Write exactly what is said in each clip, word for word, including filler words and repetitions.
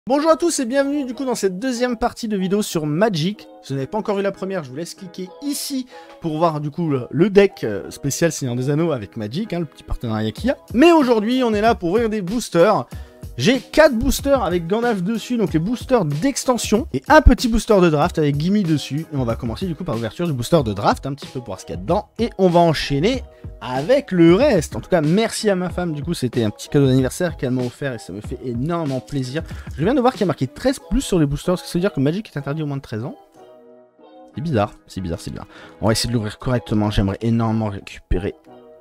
Bonjour à tous et bienvenue du coup dans cette deuxième partie de vidéo sur Magic. Si vous n'avez pas encore eu la première, je vous laisse cliquer ici pour voir du coup le, le deck spécial Seigneur des Anneaux avec Magic, hein, le petit partenariat qu'il y a. Mais aujourd'hui on est là pour ouvrir des boosters. J'ai quatre boosters avec Gandalf dessus, donc les boosters d'extension, et un petit booster de draft avec Gimme dessus. Et on va commencer du coup par l'ouverture du booster de draft, un petit peu pour voir ce qu'il y a dedans, et on va enchaîner avec le reste. En tout cas, merci à ma femme, du coup c'était un petit cadeau d'anniversaire qu'elle m'a offert et ça me fait énormément plaisir. Je viens de voir qu'il y a marqué treize plus sur les boosters, ce qui veut dire que Magic est interdit au moins de treize ans. C'est bizarre, c'est bizarre, c'est bizarre. On va essayer de l'ouvrir correctement, j'aimerais énormément récupérer...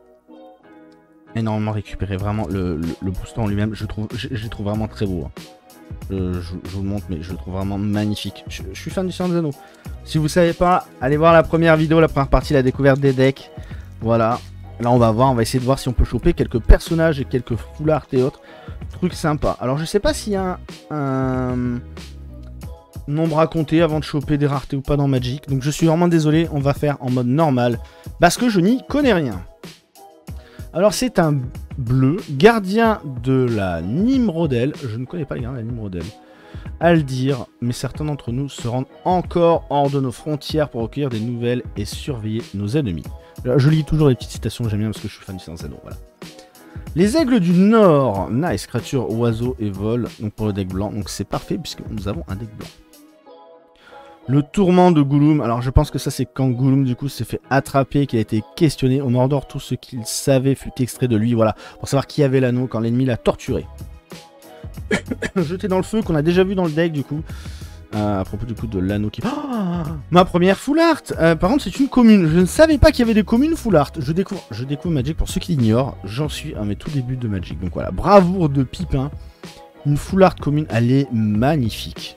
énormément récupérer vraiment le, le, le booster en lui-même. Je trouve, je, je le trouve vraiment très beau. Hein. Je, je, je vous le montre, mais je le trouve vraiment magnifique. Je, je suis fan du Seigneur des Anneaux. Si vous savez pas, allez voir la première vidéo, la première partie, la découverte des decks. Voilà. Là, on va voir, on va essayer de voir si on peut choper quelques personnages et quelques full art et autres trucs sympas. Alors, je sais pas s'il y a un, un nombre à compter avant de choper des raretés ou pas dans Magic. Donc, je suis vraiment désolé. On va faire en mode normal parce que je n'y connais rien. Alors c'est un bleu, gardien de la Nimrodel. Je ne connais pas les gardiens de la Nimrodel. À le dire, mais certains d'entre nous se rendent encore hors de nos frontières pour recueillir des nouvelles et surveiller nos ennemis. Je lis toujours les petites citations que j'aime bien parce que je suis fan du Seigneur des Anneaux, voilà. Les aigles du Nord, nice, créature, oiseau et vol, donc pour le deck blanc, donc c'est parfait puisque nous avons un deck blanc. Le tourment de Gollum, alors je pense que ça c'est quand Gollum du coup s'est fait attraper, qu'il a été questionné. Au Mordor, tout ce qu'il savait fut extrait de lui, voilà, pour savoir qui avait l'anneau quand l'ennemi l'a torturé. Jeté dans le feu, qu'on a déjà vu dans le deck du coup, euh, à propos du coup de l'anneau qui... Oh, ma première full art, euh, par contre c'est une commune, je ne savais pas qu'il y avait des communes full art, je découvre, je découvre Magic pour ceux qui l'ignorent, j'en suis à mes tout débuts de Magic, donc voilà, bravoure de Pipin, une full art commune, elle est magnifique.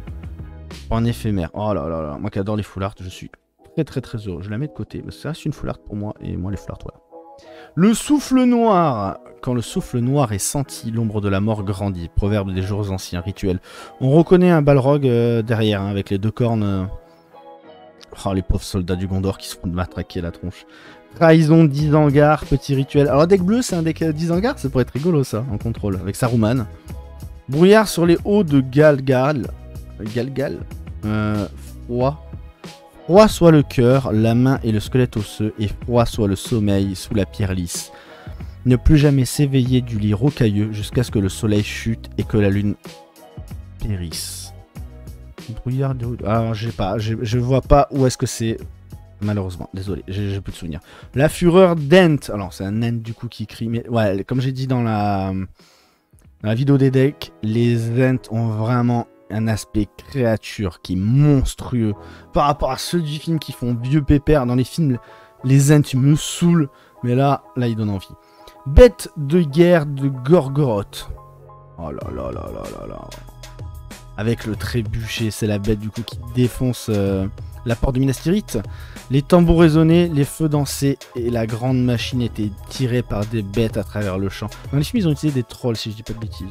En éphémère. Oh là là là. Moi qui adore les full art, je suis très très très heureux. Je la mets de côté. Mais ça reste une full art pour moi. Et moi les full art, voilà. Le souffle noir. Quand le souffle noir est senti, l'ombre de la mort grandit. Proverbe des jours anciens, rituel. On reconnaît un Balrog euh, derrière, hein, avec les deux cornes. Euh... Oh, les pauvres soldats du Gondor qui se font matraquer la tronche. Trahison d'Isengard, petit rituel. Alors deck bleu, c'est un deck d'Isengard. Ça pourrait être rigolo ça, en contrôle. Avec Saruman. Brouillard sur les hauts de Galgal. Galgal, euh, froid. Froid soit le cœur, la main et le squelette osseux, et froid soit le sommeil sous la pierre lisse. Ne plus jamais s'éveiller du lit rocailleux jusqu'à ce que le soleil chute et que la lune périsse. Brouillard de... Ah, j'ai pas, je vois pas où est-ce que c'est. Malheureusement, désolé, j'ai plus de souvenirs. La fureur d'Ent. Alors, c'est un Ent du coup qui crie, mais ouais, comme j'ai dit dans la, dans la vidéo des decks, les Ents ont vraiment un aspect créature qui est monstrueux par rapport à ceux du film qui font vieux pépère. Dans les films, les Ents me saoulent, mais là, là, ils donnent envie. Bête de guerre de Gorgoroth. Oh là là là là là là. Avec le trébuchet, c'est la bête du coup qui défonce euh, la porte de Minas Tirith. Les tambours résonnaient, les feux dansaient et la grande machine était tirée par des bêtes à travers le champ. Dans les films, ils ont utilisé des trolls, si je dis pas de bêtises.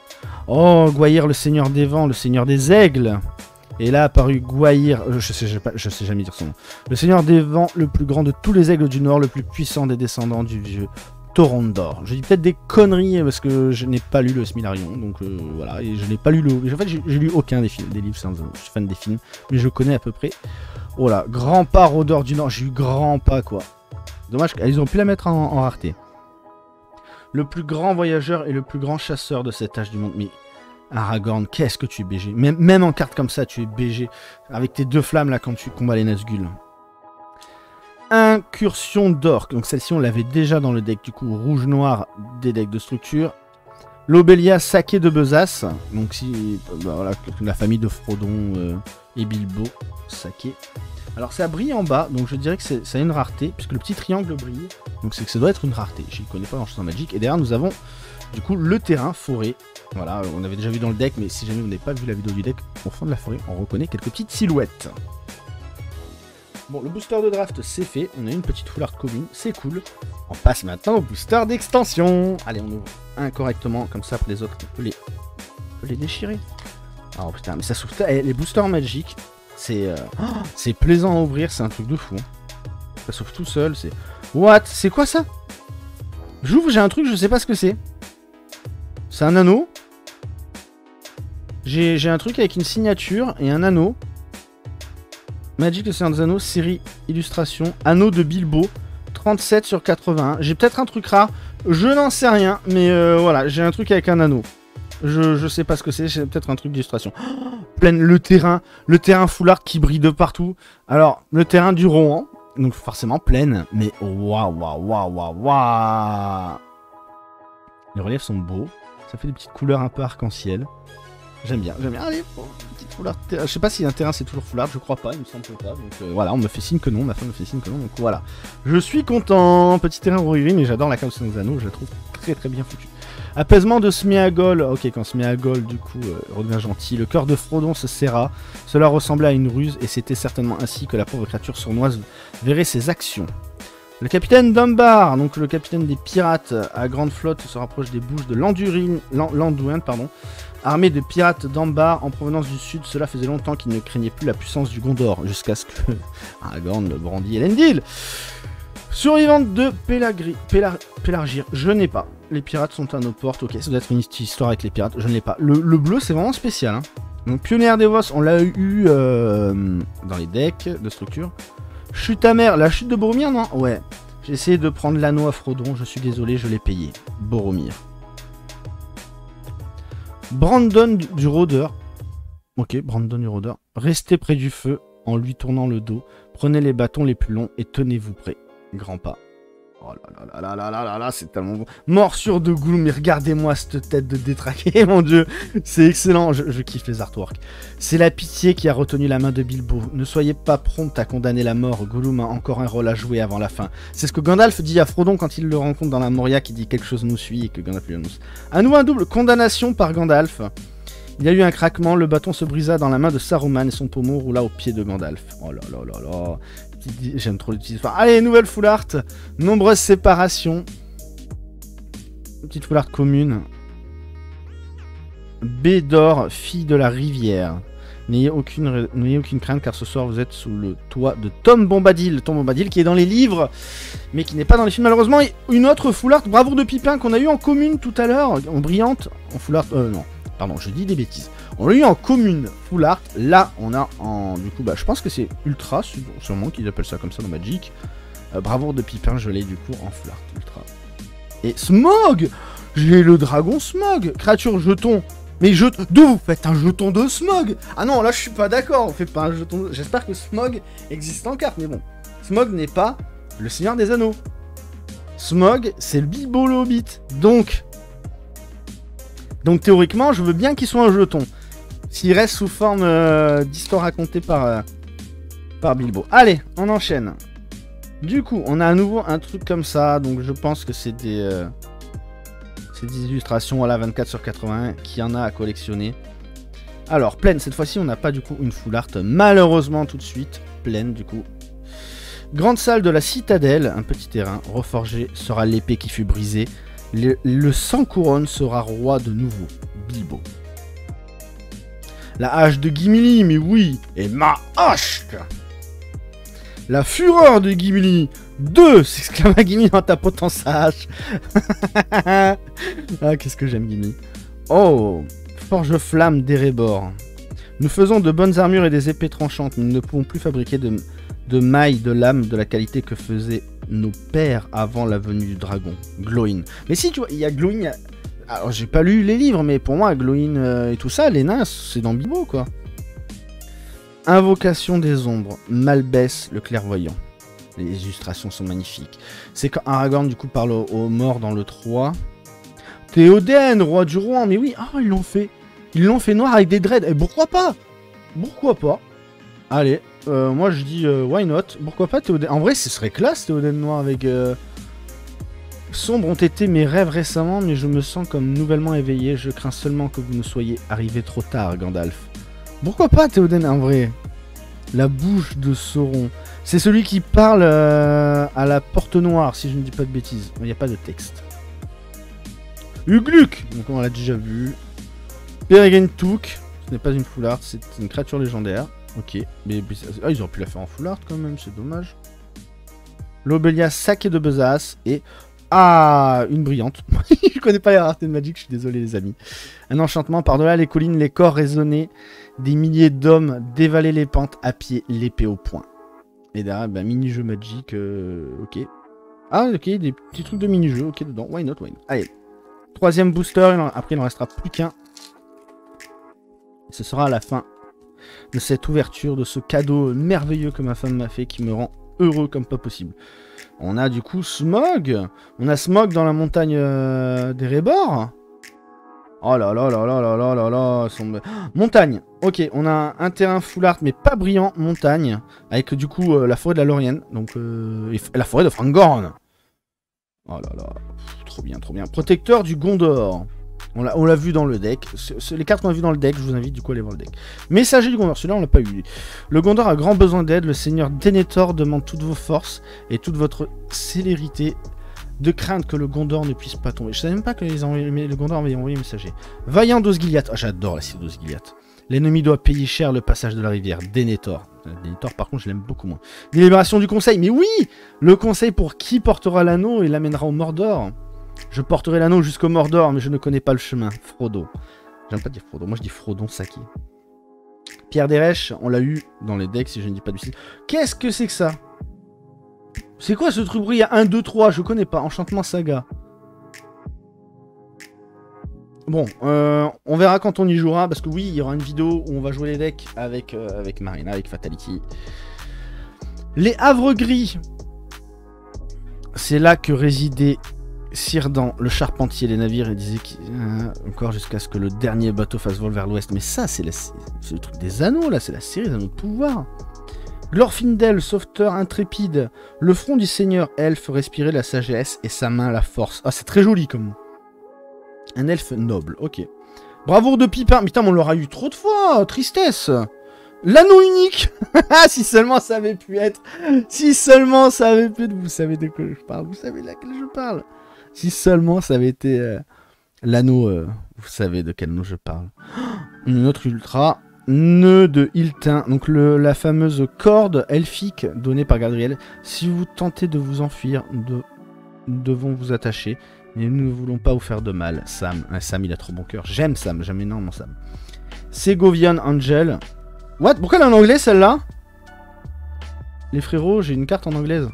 Oh, Gwaihir, le seigneur des vents, le seigneur des aigles. Et là apparu Gwaihir, euh, je sais, je, pas, je sais jamais dire son nom. Le seigneur des vents, le plus grand de tous les aigles du Nord, le plus puissant des descendants du vieux Torondor. Je dis peut-être des conneries parce que je n'ai pas lu le Smilarion, donc euh, voilà, et je n'ai pas lu le... En fait, j'ai lu aucun des films, des livres, je suis fan des films, mais je connais à peu près. Oh là, grand pas rôdeur du Nord, j'ai eu grand pas quoi. Dommage qu'ils ont pu la mettre en, en rareté. Le plus grand voyageur et le plus grand chasseur de cet âge du monde. Mais Aragorn, qu'est-ce que tu es B G. Même, même en carte comme ça, tu es B G. Avec tes deux flammes là quand tu combats les Nazgûl. Incursion d'orque. Donc celle-ci, on l'avait déjà dans le deck du coup rouge-noir des decks de structure. L'Obelia saké de Besace. Donc si... Bah, voilà, la famille de Frodon euh, et Bilbo. Saké. Alors ça brille en bas, donc je dirais que ça a une rareté, puisque le petit triangle brille, donc c'est que ça doit être une rareté, je ne connais pas grand chose en Magic. Et derrière nous avons du coup le terrain, forêt, voilà, on avait déjà vu dans le deck, mais si jamais vous n'avez pas vu la vidéo du deck, au fond de la forêt, on reconnaît quelques petites silhouettes. Bon, le booster de draft c'est fait, on a une petite full art commune, c'est cool. On passe maintenant au booster d'extension. Allez, on ouvre un correctement, comme ça pour les autres, on peut les, on peut les déchirer. Oh putain, mais ça s'ouvre, les boosters Magic... C'est euh... oh, plaisant à ouvrir, c'est un truc de fou. Hein. Ça s'ouvre tout seul, c'est... What? C'est quoi ça? J'ouvre, j'ai un truc, je sais pas ce que c'est. C'est un anneau. J'ai un truc avec une signature et un anneau. Magic le Seigneur des Anneaux, série illustration, anneau de Bilbo, trente-sept sur quatre-vingt-un. J'ai peut-être un truc rare, je n'en sais rien, mais euh, voilà, j'ai un truc avec un anneau. Je, je sais pas ce que c'est, c'est peut-être un truc d'illustration. Oh, pleine le terrain, le terrain full art qui brille de partout. Alors, le terrain du Rohan, donc forcément pleine, mais waouh, waouh, waouh, waouh, waouh. Les reliefs sont beaux, ça fait des petites couleurs un peu arc-en-ciel. J'aime bien, j'aime bien. Allez, oh, petite full art. Je sais pas si un terrain c'est toujours full art, je crois pas, il me semble pas. Donc euh, voilà, on me fait signe que non, ma femme me fait signe que non, donc voilà. Je suis content, petit terrain rouillé, mais j'adore la carte des Anneaux, je la trouve très très bien foutue. Apaisement de Sméagol, ok, quand Sméagol du coup euh, redevient gentil, le cœur de Frodon se serra, cela ressemblait à une ruse et c'était certainement ainsi que la pauvre créature sournoise verrait ses actions. Le capitaine Dumbar, donc le capitaine des pirates à grande flotte, se rapproche des bouches de l'Anduin, l'Anduin, pardon, armée de pirates d'Ambar en provenance du sud. Cela faisait longtemps qu'il ne craignait plus la puissance du Gondor, jusqu'à ce que Aragorn le brandit Elendil. Survivante de Pélagri... Pélar... Pélargir, je n'ai pas. Les pirates sont à nos portes, ok, ça doit être une histoire avec les pirates, je ne l'ai pas. Le, le bleu, c'est vraiment spécial. Hein. Donc Pionnière des Vos, on l'a eu euh, dans les decks de structure. Chute amère, la chute de Boromir, non? Ouais. J'ai essayé de prendre l'anneau à Frodon, je suis désolé, je l'ai payé. Boromir. Brandon du, du rôdeur. Ok, Brandon du rôdeur. Restez près du feu en lui tournant le dos. Prenez les bâtons les plus longs et tenez-vous prêts. Grand pas. Oh là là là là là là là, c'est tellement bon. Morsure de Gollum, mais regardez-moi cette tête de détraqué, mon dieu. C'est excellent, je, je kiffe les artworks. C'est la pitié qui a retenu la main de Bilbo. Ne soyez pas prompt à condamner la mort. Gollum a encore un rôle à jouer avant la fin. C'est ce que Gandalf dit à Frodon quand il le rencontre dans la Moria, qui dit quelque chose nous suit et que Gandalf lui annonce. À nouveau un double condamnation par Gandalf. Il y a eu un craquement, le bâton se brisa dans la main de Saruman et son pommeau roula au pied de Gandalf. Oh là là là là. J'aime trop l'utiliser. Allez, nouvelle full art. Nombreuses séparations. Petite full art commune. Bédor, fille de la rivière. N'ayez aucune, n'ayez aucune crainte car ce soir vous êtes sous le toit de Tom Bombadil. Tom Bombadil qui est dans les livres, mais qui n'est pas dans les films malheureusement. Et une autre full art, Bravoure de Pipin, qu'on a eu en commune tout à l'heure. En brillante. En full art. Euh, non. Pardon, je dis des bêtises. On l'a eu en commune full art. Là, on a en... Du coup, bah, je pense que c'est ultra, sûrement qu'ils appellent ça comme ça dans Magic. Euh, Bravoure de Pipin, je l'ai du coup en full art ultra. Et Smog, j'ai le dragon Smog. Créature jeton. Mais je... D'où vous faites un jeton de Smog? Ah non, là, je suis pas d'accord. On fait pas un jeton de... J'espère que Smog existe en carte. Mais bon, Smog n'est pas le Seigneur des Anneaux. Smog, c'est le Bilbo le Hobbit. Donc... Donc théoriquement, je veux bien qu'il soit un jeton. S'il reste sous forme euh, d'histoire racontée par, euh, par Bilbo. Allez, on enchaîne. Du coup, on a à nouveau un truc comme ça. Donc je pense que c'est des, euh, c'est des illustrations, voilà, vingt-quatre sur quatre-vingt-un, qu'il y en a à collectionner. Alors, pleine, cette fois-ci, on n'a pas du coup une full art. Malheureusement, tout de suite, pleine du coup. Grande salle de la citadelle, un petit terrain. Reforgé sera l'épée qui fut brisée. Le, le sans couronne sera roi de nouveau, Bilbo. La hache de Gimli, mais oui, et ma hache. La fureur de Gimli, deux, s'exclama Gimli en tapotant sa hache. Ah, qu'est-ce que j'aime Gimli. Oh, forge flamme d'Erebor. Nous faisons de bonnes armures et des épées tranchantes, mais nous ne pouvons plus fabriquer de, de mailles de lames de la qualité que faisaient nos pères avant la venue du dragon, Glóin. Mais si, tu vois, il y a Glóin... A... Alors, j'ai pas lu les livres, mais pour moi, Glóin euh, et tout ça, les nains, c'est dans Bilbo, quoi. Invocation des ombres, Malbès le clairvoyant. Les illustrations sont magnifiques. C'est quand Aragorn, du coup, parle aux, aux morts dans le trois. Théoden, roi du Rohan, mais oui, ah, ils l'ont fait. Ils l'ont fait noir avec des dreads, et pourquoi pas? Pourquoi pas? Allez, euh, moi je dis euh, why not? Pourquoi pas Théoden? En vrai, ce serait classe Théoden noir avec... Euh... Sombres ont été mes rêves récemment, mais je me sens comme nouvellement éveillé. Je crains seulement que vous ne soyez arrivé trop tard, Gandalf. Pourquoi pas Théoden en vrai? La bouche de Sauron. C'est celui qui parle euh, à la porte noire, si je ne dis pas de bêtises. Il n'y a pas de texte. Ugluk, donc on l'a déjà vu. Peregrine Took, ce n'est pas une full art, c'est une créature légendaire. Ok, mais, mais ah, ils auraient pu la faire en full art quand même, c'est dommage. Lobelia Saké de Besace et Ah, une brillante. Je connais pas les raretés de Magic, je suis désolé les amis. Un enchantement, par-delà les collines, les corps résonnaient, des milliers d'hommes dévalaient les pentes à pied, l'épée au poing. Et derrière, bah, mini-jeu Magic, euh, ok. Ah, ok, des petits trucs de mini-jeu, ok, dedans, why not, why not. Allez, troisième booster, après il n'en restera plus qu'un. Ce sera à la fin de cette ouverture, de ce cadeau merveilleux que ma femme m'a fait, qui me rend heureux comme pas possible. On a du coup Smog. On a Smog dans la montagne euh, des Rébors. Oh là là là là là là là là. Son... Montagne. Ok, on a un terrain full art mais pas brillant. Montagne. Avec du coup euh, la forêt de la Lorienne. Donc euh, et la forêt de Fangorn. Oh là là. Pff, trop bien, trop bien. Protecteur du Gondor. On l'a vu dans le deck. C est, les cartes qu'on a vues dans le deck, je vous invite du coup à aller voir le deck. Messager du Gondor, celui-là on l'a pas eu. Le Gondor a grand besoin d'aide. Le seigneur Denethor demande toutes vos forces et toute votre célérité, de craindre que le Gondor ne puisse pas tomber. Je savais même pas que les envoyés, le Gondor avait envoyé un messager. Vaillant d'Osgiliath. Ah, j'adore la cible d'Osgiliath. L'ennemi doit payer cher le passage de la rivière. Denethor. Denethor, par contre, je l'aime beaucoup moins. Délibération du conseil. Mais oui, le conseil pour qui portera l'anneau et l'amènera au Mordor. Je porterai l'anneau jusqu'au Mordor, mais je ne connais pas le chemin. Frodo. J'aime pas dire Frodo, moi je dis Frodon Saki. Pierre d'Erech, on l'a eu dans les decks, si je ne dis pas du style. Qu'est-ce que c'est que ça? C'est quoi ce truc bruit? Il y a un, deux, trois, je connais pas. Enchantement Saga. Bon, euh, on verra quand on y jouera, parce que oui, il y aura une vidéo où on va jouer les decks avec, euh, avec Marina, avec Fatality. Les Havres Gris. C'est là que résidait Círdan, le charpentier, les navires, il disait qu euh, encore jusqu'à ce que le dernier bateau fasse vol vers l'ouest. Mais ça, c'est le truc des anneaux, là, c'est la série des anneaux de pouvoir. Glorfindel, sauveteur intrépide, le front du seigneur elfe respirait la sagesse et sa main la force. Ah, c'est très joli comme mot. Un elfe noble, ok. Bravoure de Pipin, putain, on l'aura eu trop de fois, tristesse. L'anneau unique. Si seulement ça avait pu être, si seulement ça avait pu être, vous savez de quoi je parle, vous savez de laquelle je parle. Si seulement ça avait été euh, l'anneau, euh, vous savez de quel nom je parle. Une autre ultra, nœud de Hiltin, donc le, la fameuse corde elfique donnée par Gadriel. Si vous tentez de vous enfuir, de, nous devons vous attacher, mais nous ne voulons pas vous faire de mal. Sam, ah, Sam il a trop bon cœur, j'aime Sam, j'aime énormément Sam. Segovian Angel. What? Pourquoi elle est en anglais celle-là? Les frérots, j'ai une carte en anglaise.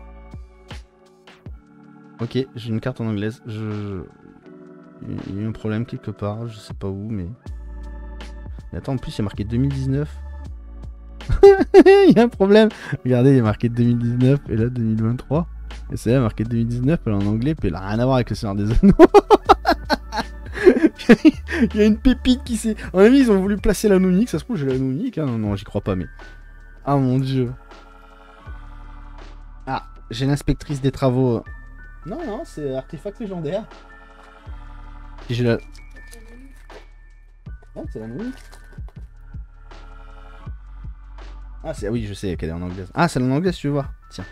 Ok, j'ai une carte en anglaise. Je... Il y a eu un problème quelque part, je sais pas où, mais... Mais attends, en plus, il y a marqué deux mille dix-neuf. Il y a un problème. Regardez, il y a marqué deux mille dix-neuf, et là, deux mille vingt-trois. Et c'est là, marqué deux mille dix-neuf, elle est en anglais, puis elle a rien à voir avec le Seigneur des Anneaux. Il y a une pépite qui s'est... En avis, ils ont voulu placer l'anneau unique, ça se trouve, j'ai l'anneau unique, hein. Non, non, j'y crois pas, mais... Ah, mon dieu. Ah, j'ai l'inspectrice des travaux... Non, non, c'est artefact légendaire. Et j'ai la... Non, c'est la nouille. Ah, c'est... oui, je sais qu'elle est en anglaise. Ah, c'est en anglaise, tu veux voir. Tiens.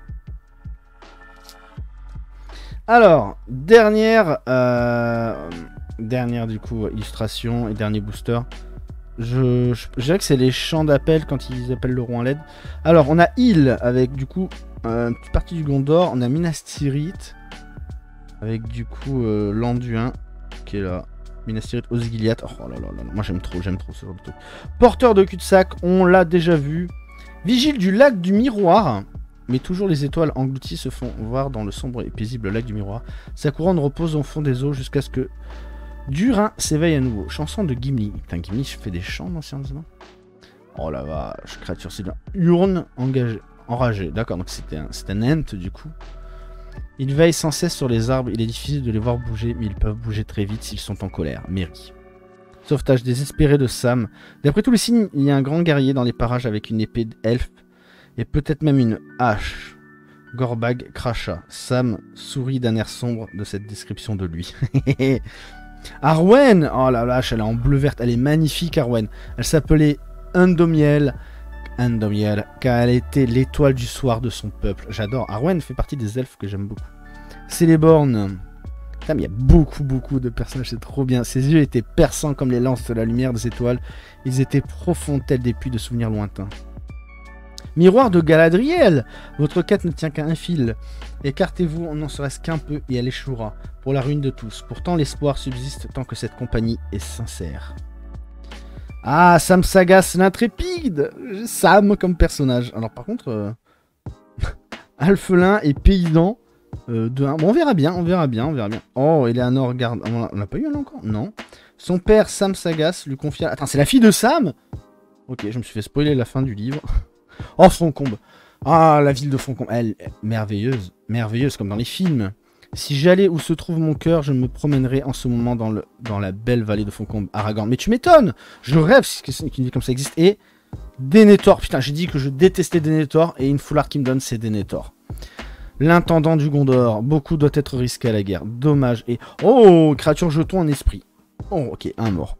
Alors, dernière... Euh... Dernière, du coup, illustration et dernier booster. Je, je, je dirais que c'est les chants d'appel quand ils appellent le roi en L E D. Alors, on a Hill avec, du coup... Euh, une petite partie du Gondor, on a Minas Tirith avec du coup euh, l'Anduin qui est là, Minas Tirith, Osgiliath, oh là là là, moi j'aime trop, j'aime trop ce genre de truc. Porteur de cul-de-sac, on l'a déjà vu. Vigile du lac du miroir, mais toujours les étoiles englouties se font voir dans le sombre et paisible lac du miroir. Sa couronne repose au fond des eaux jusqu'à ce que Durin s'éveille à nouveau. Chanson de Gimli. Putain, Gimli, je fais des chants dans Science Non. Oh la vache, créature, c'est bien. Urne engagée. Enragé, d'accord, donc c'était un, un ent du coup. Ils veillent sans cesse sur les arbres, il est difficile de les voir bouger, mais ils peuvent bouger très vite s'ils sont en colère. Mary. Sauvetage désespéré de Sam. D'après tous les signes, il y a un grand guerrier dans les parages avec une épée d'elfe et peut-être même une hache. Gorbag cracha. Sam sourit d'un air sombre de cette description de lui. Arwen, oh la vache, elle est en bleu-verte, elle est magnifique Arwen. Elle s'appelait Undomiel. Andomiel, car elle était l'étoile du soir de son peuple. J'adore. Arwen fait partie des elfes que j'aime beaucoup. Celeborn. Putain, mais il y a beaucoup, beaucoup de personnages, c'est trop bien. Ses yeux étaient perçants comme les lances de la lumière des étoiles. Ils étaient profonds tels des puits de souvenirs lointains. Miroir de Galadriel. Votre quête ne tient qu'à un fil. Écartez-vous, on n'en serait-ce qu'un peu, et elle échouera. Pour la ruine de tous. Pourtant, l'espoir subsiste tant que cette compagnie est sincère. Ah, Sam Sagas, l'intrépide. Sam comme personnage. Alors par contre, euh... Alphelin et paysan euh, de un. Bon, on verra bien, on verra bien, on verra bien. Oh, Eleanor, regarde. On l'a pas eu elle encore? Non. Son père, Sam Sagas, lui confia... Attends, c'est la fille de Sam? Ok, je me suis fait spoiler la fin du livre. Oh, Foncombe. Ah, la ville de Foncombe. Elle, merveilleuse. Merveilleuse, comme dans les films. Si j'allais où se trouve mon cœur, je me promènerais en ce moment dans, le, dans la belle vallée de Foncombe, Aragorn. Mais tu m'étonnes. Je rêve qu'une ville comme ça existe. Et Denethor. Putain, j'ai dit que je détestais Denethor. Et une foulard qui me donne, c'est Denethor. L'intendant du Gondor. Beaucoup doit être risqué à la guerre. Dommage. Et... Oh, créature jeton en esprit. Oh, ok, un mort.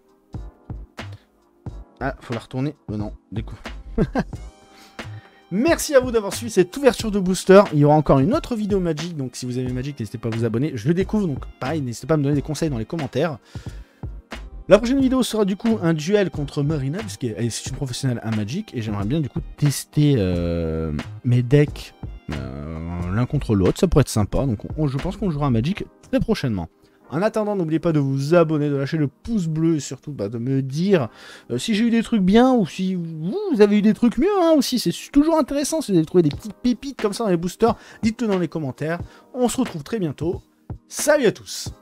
Ah, faut la retourner. Oh non, du coup. Merci à vous d'avoir suivi cette ouverture de booster. Il y aura encore une autre vidéo Magic. Donc si vous avez Magic, n'hésitez pas à vous abonner. Je le découvre, donc pareil, n'hésitez pas à me donner des conseils dans les commentaires. La prochaine vidéo sera du coup un duel contre Marina, parce qu'elle est une professionnelle à Magic. Et j'aimerais bien du coup tester euh, mes decks euh, l'un contre l'autre. Ça pourrait être sympa. Donc on, je pense qu'on jouera à Magic très prochainement. En attendant, n'oubliez pas de vous abonner, de lâcher le pouce bleu et surtout bah, de me dire euh, si j'ai eu des trucs bien ou si vous, vous avez eu des trucs mieux hein, aussi. C'est toujours intéressant si vous avez trouvé des petites pépites comme ça dans les boosters. Dites-le dans les commentaires. On se retrouve très bientôt. Salut à tous!